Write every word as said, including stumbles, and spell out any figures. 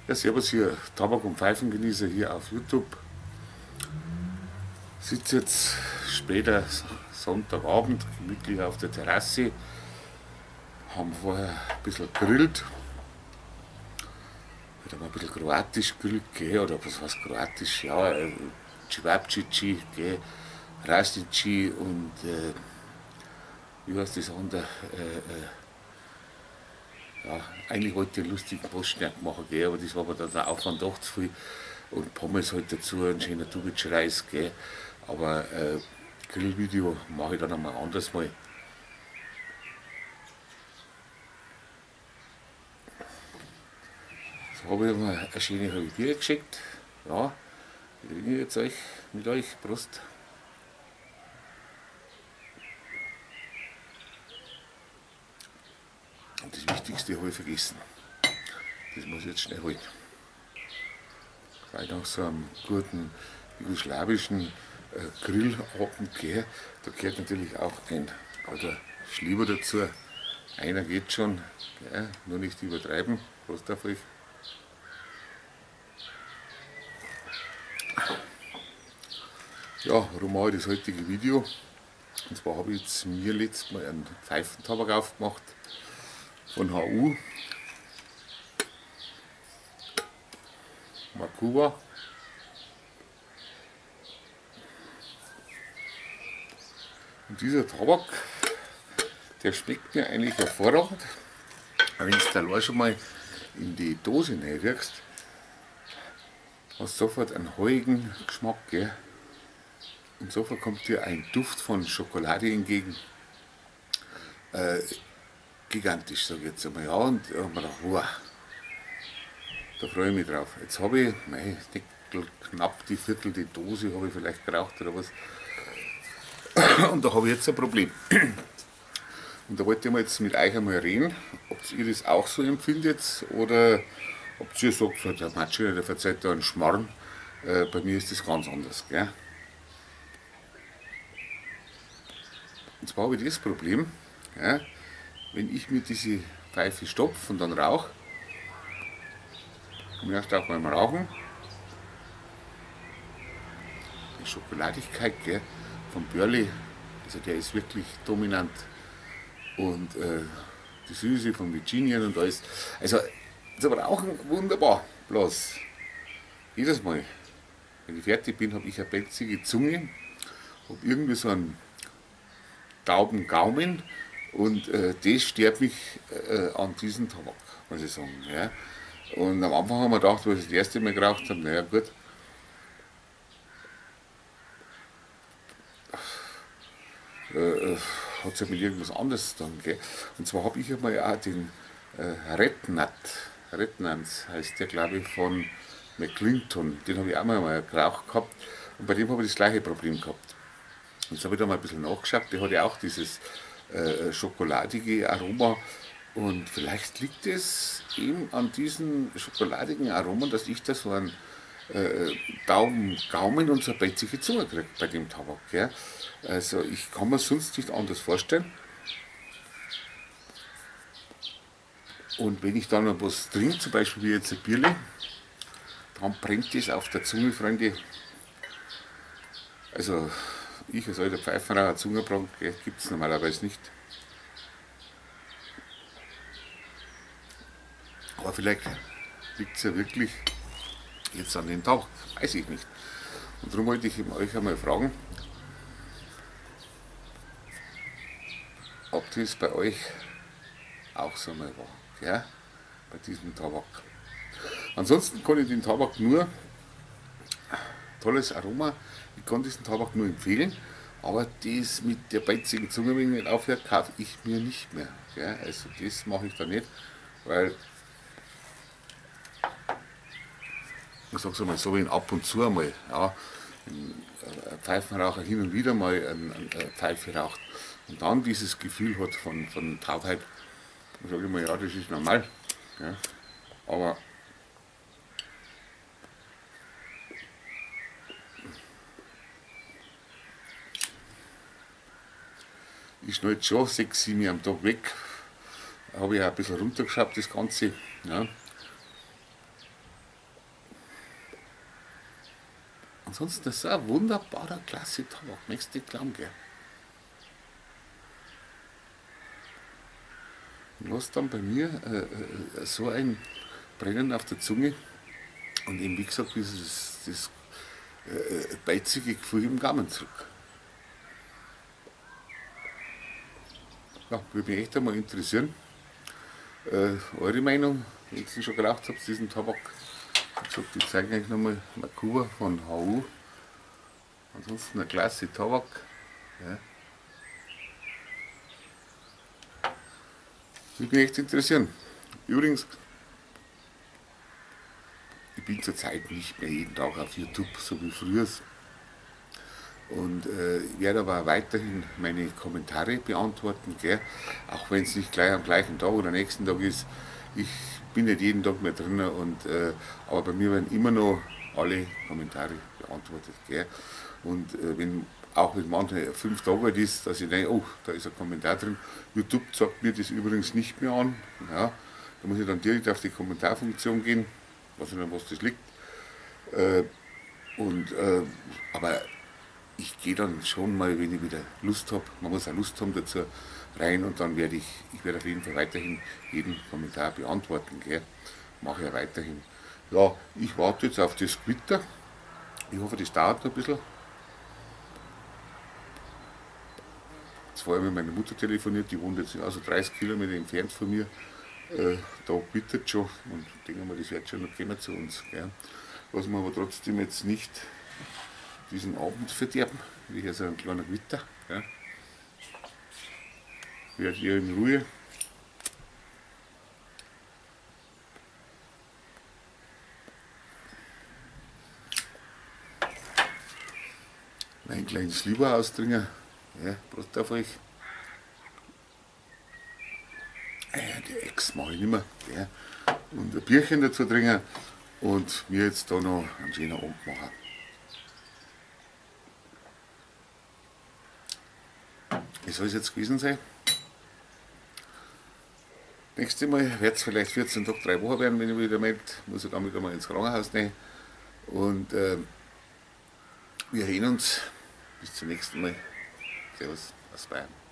Ja, servus hier, Tabak- und Pfeifengenießer hier auf YouTube. Sitze jetzt später Sonntagabend gemütlich auf der Terrasse. Haben vorher ein bisschen gegrillt. Heute haben wir ein bisschen kroatisch gegrillt, gell? Oder was heißt kroatisch? Ja, äh, Cevapcici, gell? Rastici und äh, wie heißt das andere? Äh, äh, ja, eigentlich wollte ich einen lustigen Bosniak machen, gell? Aber das war mir dann der Aufwand doch zu viel. Und Pommes halt dazu, ein schöner Dubitsch-Reis, gell? Aber äh, Grillvideo mache ich dann einmal anders mal. So habe ich mir eine schöne Halbier geschickt. Ja, die bringe ich jetzt euch mit euch. Prost. Und das Wichtigste habe ich vergessen. Das muss ich jetzt schnell holen. Weil nach so einem guten jugoslawischen äh, Grillabend, gell, da gehört natürlich auch ein oder Schlieber dazu. Einer geht schon, gell, nur nicht übertreiben. Prost auf euch. Ja, warum mache ich das heutige Video? Und zwar habe ich jetzt mir letztes Mal einen Pfeifentabak aufgemacht von H U, Makuba. Und dieser Tabak, der schmeckt mir eigentlich hervorragend. Wenn du da allein schon mal in die Dose reinriechst, hast du sofort einen heuigen Geschmack, gell? Und sofort kommt dir ein Duft von Schokolade entgegen. Äh, gigantisch, sage ich jetzt einmal. Ja, und da haben wir gedacht, wow, da freue ich mich drauf. Jetzt habe ich, mei, knapp die Viertel die Dose habe ich vielleicht geraucht oder was. Und da habe ich jetzt ein Problem. Und da wollte ich mal jetzt mit euch einmal reden, ob ihr das auch so empfindet oder ob ihr sagt, der Matsche, der verzeiht da einen Schmarrn. Äh, bei mir ist das ganz anders. Gell? Und zwar habe ich das Problem, ja, wenn ich mir diese Pfeife stopfe und dann rauche, und erst auch beim Rauchen, die Schokoladigkeit, gell, vom Börli, also der ist wirklich dominant. Und äh, die Süße von Virginien und alles. Also zum Rauchen wunderbar. Bloß jedes Mal, wenn ich fertig bin, habe ich eine pelzige Zunge, habe irgendwie so einen tauben Gaumen und äh, das stört mich äh, an diesem Tabak, muss ich sagen. Ja. Und am Anfang haben wir gedacht, als ich das erste Mal geraucht habe, naja gut, äh, hat es ja mit irgendwas anderes zu tun. Gell? Und zwar habe ich einmal auch den äh, Rednat, Rednans heißt der, glaube ich, von McClinton, den habe ich auch mal geraucht gehabt und bei dem habe ich das gleiche Problem gehabt. Und jetzt habe ich da mal ein bisschen nachgeschaut, der hat ja auch dieses äh, schokoladige Aroma und vielleicht liegt es eben an diesen schokoladigen Aromen, dass ich da so einen äh, Daumen, Gaumen und so eine pelzige Zunge kriege bei dem Tabak. Gell? Also ich kann mir sonst nicht anders vorstellen. Und wenn ich dann noch was trinke, zum Beispiel wie jetzt ein Bierle, dann brennt das auf der Zunge, Freunde. Also ich als alter Pfeifenraucher, Zungenbrand gibt es normalerweise nicht. Aber vielleicht liegt es ja wirklich jetzt an den Tag, weiß ich nicht. Und darum wollte ich euch einmal fragen, ob das bei euch auch so mal war, gell? Bei diesem Tabak. Ansonsten kann ich den Tabak nur, tolles Aroma, ich kann diesen Tabak nur empfehlen, aber das mit der beizigen Zunge, wenn ich nicht aufhört, kaufe ich mir nicht mehr. Gell? Also das mache ich da nicht, weil ich sage es mal so, wenn ab und zu einmal, ja, ein Pfeifenraucher hin und wieder mal eine Pfeife raucht und dann dieses Gefühl hat von, von Taubheit, dann sage ich mal, ja, das ist normal. Ja. Aber ich schneide schon sechs, sieben am Tag weg. Habe ich auch ein bisschen runtergeschraubt, das Ganze. Ja. Ansonsten das ist ein wunderbarer, klasse Tabak. Möchtest du nicht glauben, gell? Du hast dann bei mir äh, äh, so ein Brennen auf der Zunge und eben wie gesagt, dieses das äh, beizige Gefühl im Gaumen zurück. Ja, würde mich echt einmal interessieren, äh, eure Meinung, wenn ihr schon geraucht habt, diesen Tabak. Wie gesagt, ich zeige euch nochmal Makuba von H U. Ansonsten ein klasse Tabak. Ja. Würde mich echt interessieren. Übrigens, ich bin zurzeit nicht mehr jeden Tag auf YouTube, so wie früher. Und äh, ich werde aber weiterhin meine Kommentare beantworten, gell? Auch wenn es nicht gleich am gleichen Tag oder nächsten Tag ist. Ich bin nicht jeden Tag mehr drin, und, äh, aber bei mir werden immer noch alle Kommentare beantwortet. Gell? Und äh, wenn, auch wenn manche fünf Tage alt ist, dass ich denke, oh, da ist ein Kommentar drin. YouTube sagt mir das übrigens nicht mehr an. Ja? Da muss ich dann direkt auf die Kommentarfunktion gehen, weiß nicht, was das liegt. Äh, und, äh, aber ich gehe dann schon mal, wenn ich wieder Lust habe, man muss auch Lust haben dazu, rein, und dann werde ich, ich werde auf jeden Fall weiterhin jeden Kommentar beantworten, gell? Mache ich ja weiterhin. Ja, ich warte jetzt auf das Gewitter. Ich hoffe, das dauert noch ein bisschen. Jetzt vorher mit meiner Mutter telefoniert, die wohnt jetzt also dreißig Kilometer entfernt von mir. Äh, da bittert schon, und ich denke mal, das wird schon noch kommen zu uns. Gell? Was wir aber trotzdem jetzt nicht diesen Abend verderben, wie hier so ein kleiner Gewitter. Ja. Werdet ihr in Ruhe mein kleines Lieber austrinken. Ja, Prost auf euch. Äh, die Ex mache ich nicht mehr. Ja. Und ein Bierchen dazu trinken und mir jetzt da noch einen schönen Abend machen. Wie soll es jetzt gewesen sein? Nächstes Mal wird es vielleicht vierzehn Tage, drei Wochen werden, wenn ich wieder melde. Muss ich dann wieder mal ins Krankenhaus nehmen. Und äh, wir sehen uns. Bis zum nächsten Mal. Servus aus Bayern.